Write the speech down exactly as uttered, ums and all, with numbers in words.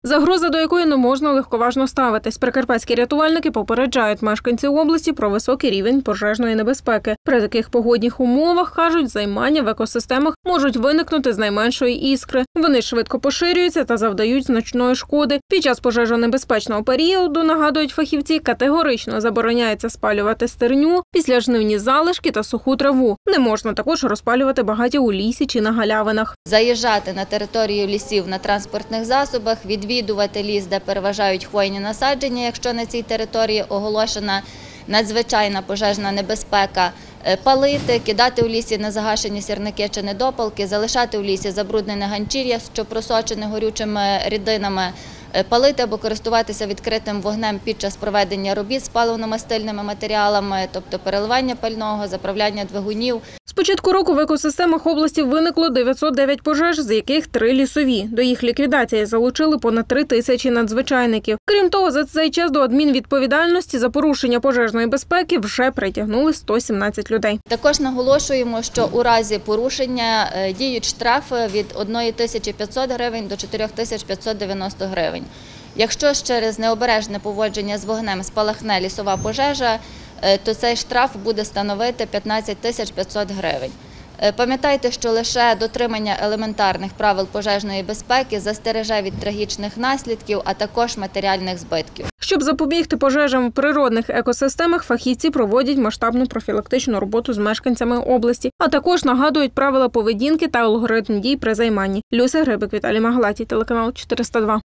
Загроза, до якої не можна легковажно ставитись. Прикарпатські рятувальники попереджають мешканців області про високий рівень пожежної небезпеки. При таких погодних умовах, кажуть, займання в екосистемах можуть виникнути з найменшої іскри. Вони швидко поширюються та завдають значної шкоди. Під час пожежонебезпечного періоду, нагадують фахівці, категорично забороняється спалювати стерню, післяжнивні залишки та суху траву. Не можна також розпалювати багаття у лісі чи на галявинах. Заїжджати на територію лісів на транспортних засобах, відвідувати ліс, де переважають хвойні насадження, якщо на цій території оголошена надзвичайна пожежна небезпека, палити, кидати у лісі незагашені сірники чи недопалки, залишати у лісі забруднене ганчір'я, що просочене горючими рідинами, палити або користуватися відкритим вогнем під час проведення робіт з паливно-мастильними матеріалами, тобто переливання пального, заправляння двигунів. З початку року в екосистемах області виникло дев'ятсот дев'ять пожеж, з яких три лісові. До їх ліквідації залучили понад три тисячі надзвичайників. Крім того, за цей час до адмінвідповідальності за порушення пожежної безпеки вже притягнули сто сімнадцять людей. Також наголошуємо, що у разі порушення діють штрафи від однієї тисячі п'ятсот гривень до чотирьох тисяч п'ятсот дев'яносто гривень. Якщо ж через необережне поводження з вогнем спалахне лісова пожежа, то цей штраф буде становити п'ятнадцять тисяч п'ятсот гривень. Пам'ятайте, що лише дотримання елементарних правил пожежної безпеки застереже від трагічних наслідків, а також матеріальних збитків. Щоб запобігти пожежам в природних екосистемах, фахівці проводять масштабну профілактичну роботу з мешканцями області, а також нагадують правила поведінки та алгоритм дій при займанні. Люся Грибик, Віталій Маглатій, телеканал чотириста два.